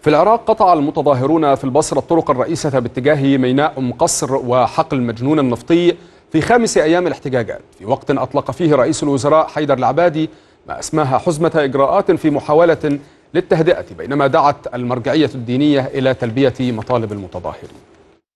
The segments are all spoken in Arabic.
في العراق قطع المتظاهرون في البصرة الطرق الرئيسة باتجاه ميناء أم قصر وحقل المجنون النفطي في 5 أيام الاحتجاجات، في وقت أطلق فيه رئيس الوزراء حيدر العبادي ما أسماها حزمة إجراءات في محاولة للتهدئة، بينما دعت المرجعية الدينية إلى تلبية مطالب المتظاهرين.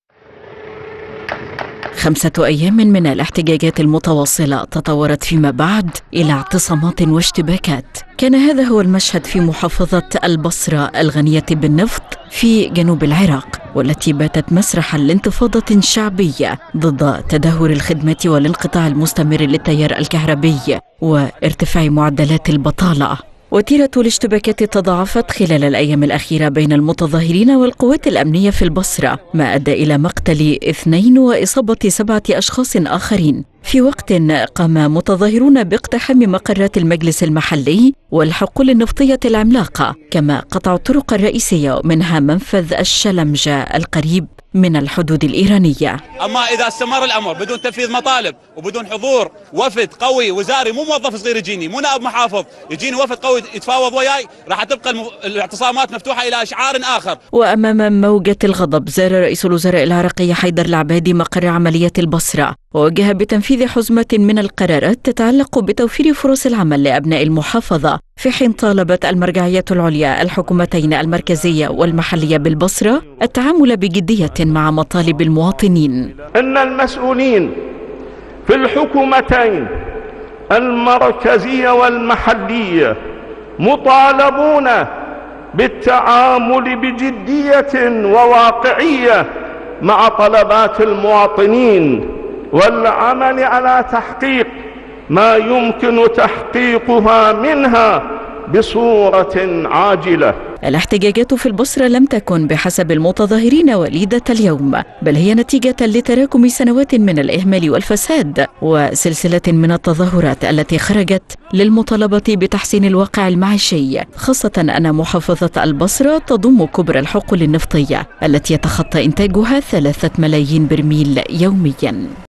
5 أيام من الاحتجاجات المتواصلة تطورت فيما بعد إلى اعتصامات واشتباكات. كان هذا هو المشهد في محافظة البصرة الغنية بالنفط في جنوب العراق، والتي باتت مسرحا لانتفاضة شعبية ضد تدهور الخدمات والانقطاع المستمر للتيار الكهربي وارتفاع معدلات البطالة. وتيرة الاشتباكات تضاعفت خلال الأيام الأخيرة بين المتظاهرين والقوات الأمنية في البصرة، ما أدى إلى مقتل 2 وإصابة 7 أشخاص آخرين، في وقت قام متظاهرون باقتحام مقرات المجلس المحلي والحقول النفطية العملاقة، كما قطعوا الطرق الرئيسية منها منفذ الشلمجة القريب من الحدود الإيرانية. أما إذا استمر الأمر بدون تنفيذ مطالب وبدون حضور وفد قوي وزاري، مو موظف صغير يجيني، مو نائب محافظ يجيني، وفد قوي يتفاوض وياي، راح تبقى الاعتصامات مفتوحة إلى إشعار آخر. وأمام موجة الغضب زار رئيس الوزراء العراقي حيدر العبادي مقر عمليات البصرة، ووجه بتنفيذ حزمة من القرارات تتعلق بتوفير فرص العمل لأبناء المحافظة، في حين طالبت المرجعية العليا الحكومتين المركزية والمحلية بالبصرة التعامل بجدية مع مطالب المواطنين. إن المسؤولين في الحكومتين المركزية والمحلية مطالبون بالتعامل بجدية وواقعية مع طلبات المواطنين والعمل على تحقيق ما يمكن تحقيقها منها بصورة عاجلة. الاحتجاجات في البصرة لم تكن بحسب المتظاهرين وليدة اليوم، بل هي نتيجة لتراكم سنوات من الإهمال والفساد وسلسلة من التظاهرات التي خرجت للمطالبة بتحسين الواقع المعيشي، خاصة أن محافظة البصرة تضم كبرى الحقول النفطية التي يتخطى إنتاجها 3 ملايين برميل يومياً.